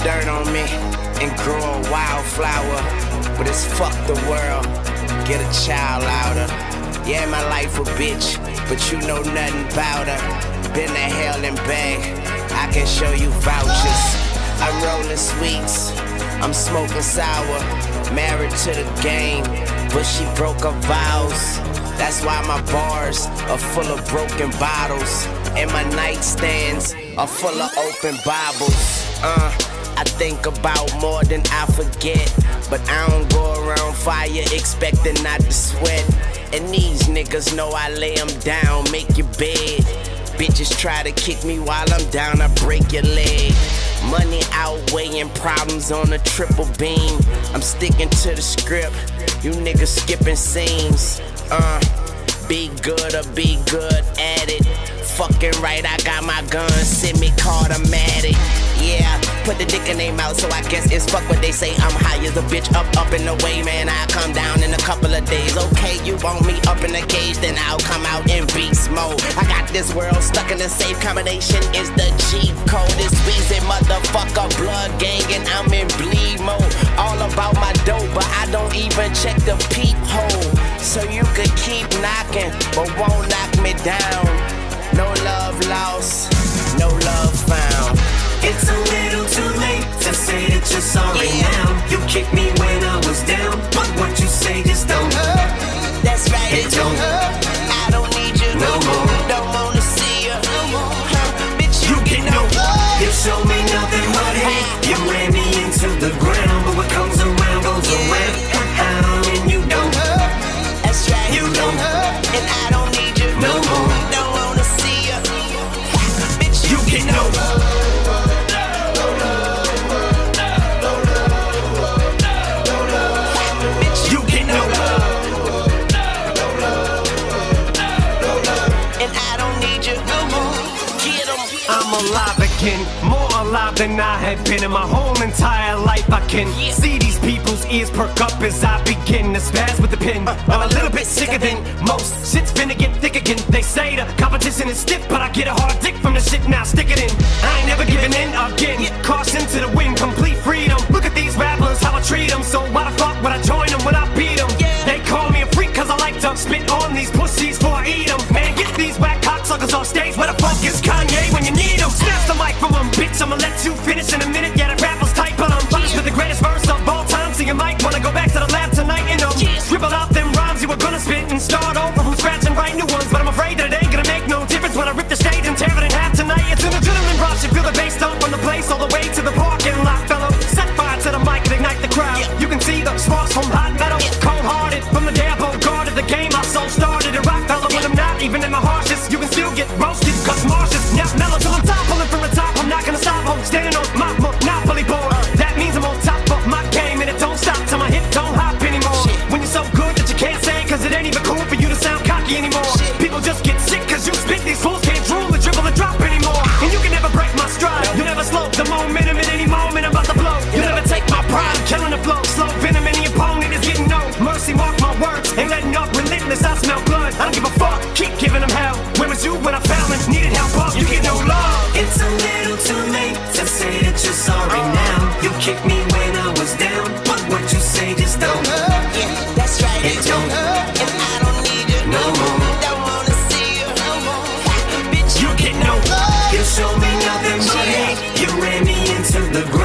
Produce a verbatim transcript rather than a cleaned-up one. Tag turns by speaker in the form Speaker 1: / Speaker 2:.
Speaker 1: dirt on me and grow a wildflower. But it's fuck the world, get a child louder. Yeah, my life a bitch, but you know nothing about her. Been to hell and back, I can show you vouchers. I'm rolling sweets, I'm smoking sour. Married to the game, but she broke her vows. That's why my bars are full of broken bottles, and my nightstands are full of open Bibles. Uh, I think about more than I forget, but I don't go around fire expecting not to sweat. And these niggas know I lay them down, make your bed. Bitches try to kick me while I'm down, I break your leg. Money outweighing problems on a triple beam. I'm sticking to the script, you niggas skipping scenes. Uh, be good or be good at it. Fucking right, I got my gun, semi-automatic. Yeah, put the dick in their mouth, so I guess it's fuck what they say. I'm high as a bitch, up, up and away, man. I'll come down in a couple of days. Okay, you want me up in the cage, then I'll come out in beast mode. I got this world stuck in a safe combination, is the G code. It's Weezy, motherfucker, blood gang, and I'm in bleed mode. All about my dope, but I don't even check the peephole. So you could keep knocking, but won't knock me down. No love lost, no love found.
Speaker 2: It's a little too late to say that you're sorry yeah. now. You kicked me when I was down, but what you say just don't hurt.
Speaker 1: That's right,
Speaker 2: it, it don't hurt.
Speaker 1: I don't need you
Speaker 2: no more.
Speaker 1: Don't wanna see you no more. Huh, bitch, you,
Speaker 2: you get no love. You show me nothing but hate. You ran me into the ground, but what comes around goes yeah. around. And you don't hurt.
Speaker 1: That's right,
Speaker 2: you don't hurt.
Speaker 1: And I don't need you
Speaker 2: no more.
Speaker 1: Don't wanna see you, bitch.
Speaker 2: You, you get no love. I'm alive again, more alive than I have been in my whole entire life. I can yeah. see these people's ears perk up as I begin to spaz with the pen. Uh, I'm a little bit sicker than most. Shit's finna get thick again. They say the competition is stiff, but I get a hard dick from the shit now. Stick it in. I ain't never giving in again. Yeah. Caution to the wind, complete freedom. Look at these rappers, how I treat them. So why the fuck would I join them when I beat them? Yeah. They call me a freak cause I like to spit on these pussies before I eat them. Man, get these whack cocksuckers off stage. Where the fuck is Kanye when you need him? Snatch the mic from him, bitch, I'ma let you finish in a minute. Yeah, that rappers tight, but I'm punished with the greatest verse of all time. So you might wanna go back to the lab tonight and um, scribble out them rhymes you were gonna spit and start over from scratch and write new ones. But I'm afraid that it ain't gonna make no difference when I rip the stage and tear it in half tonight. It's an adrenaline rush, you feel the bass dump from the place all the way to the parking lot, fellow. Set fire to the mic and ignite the crowd. You can see the sparks from hot metal, cold-hearted from the day I guarded the game. I so started a rock fellow when I'm not even in my harshest. You can still get roasted, cause Marcia's now mellow till I'm top. Pulling from the top, I'm not gonna stop. I'm standing on my monopoly board. That means I'm on top of my game, and it don't stop till my hip don't hop anymore. When you're so good that you can't say, cause it ain't even cool for you to sound cocky anymore. People just get sick cause you spit, these fools can't drool or dribble or drop anymore. And you can never break my stride, you never slow the momentum at any moment I'm about to blow. You never take my pride, killing the flow, slow venom, and the opponent is getting no mercy. Mark my words, ain't letting up, relentless, I smell blood. I don't give a fuck, keep giving them hell. Where was you when I fell and needed help up? You get no love. It's a little too late to say that you're sorry uh, now. You kicked me when I was down, but what you say just don't hurt.
Speaker 1: Yeah, that's right,
Speaker 2: it, it don't hurt.
Speaker 1: And I don't need you
Speaker 2: no more.
Speaker 1: Don't wanna see you no more. Bitch,
Speaker 2: you get no love. You show me nothing but hate. You ran me into the ground.